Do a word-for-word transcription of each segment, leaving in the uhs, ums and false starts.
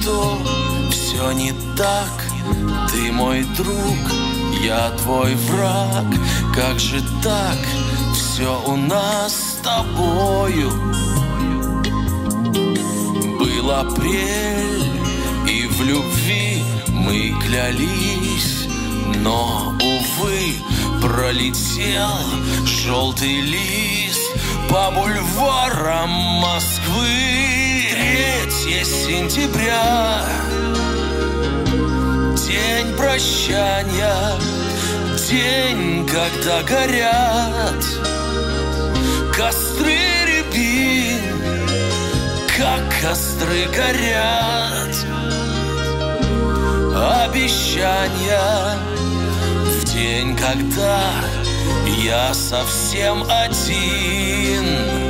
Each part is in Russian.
что все не так. Ты мой друг, я твой враг. Как же так? Все у нас с тобою. Был апрель, и в любви мы клялись, но, увы, пролетел желтый лист по бульварам Москвы. Третье сентября, день прощания, день, когда горят костры рябин, как костры горят обещания. В день, когда я совсем один,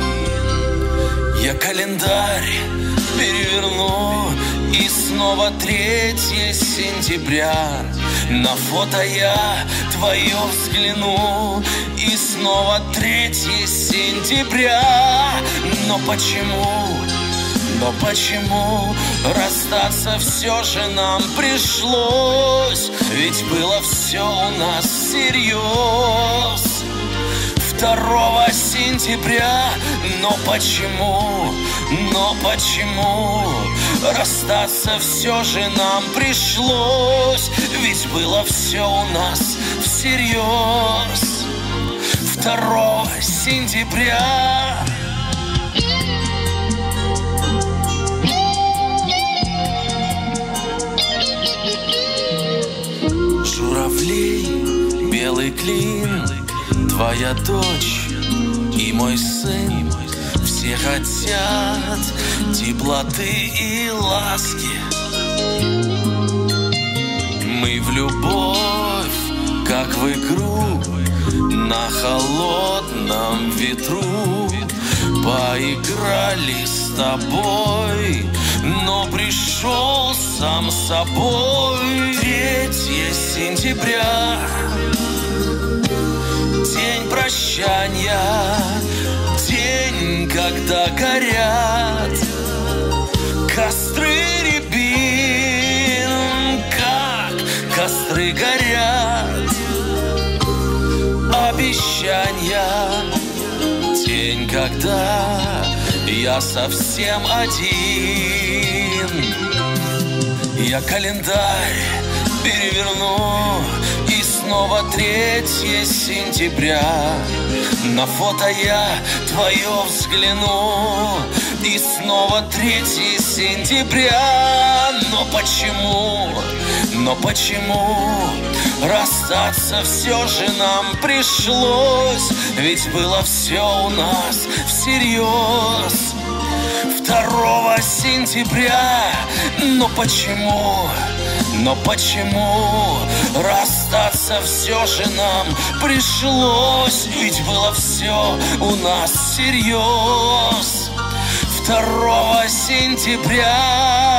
я календарь переверну, и снова третье сентября. На фото я твое взгляну, и снова третье сентября. Но почему, но почему расстаться все же нам пришлось? Ведь было все у нас всерьез. Второго сентября, но почему, но почему расстаться все же нам пришлось? Ведь было все у нас всерьез. Второго сентября. Журавлей, белый клин, твоя дочь и мой сын. Все хотят теплоты и ласки. Мы в любовь, как в игру, на холодном ветру поиграли с тобой, но пришел сам собой. Третье сентября, день прощания, день, когда горят костры рябин, как костры горят обещания. День, когда я совсем один, я календарь переверну, и снова третье сентября. На фото я твое взгляну, и снова третье сентября. Но почему, но почему расстаться все же нам пришлось? Ведь было все у нас всерьез. Второго сентября, но почему, но почему расстаться все же нам пришлось? Ведь было все у нас всерьез. Второго сентября.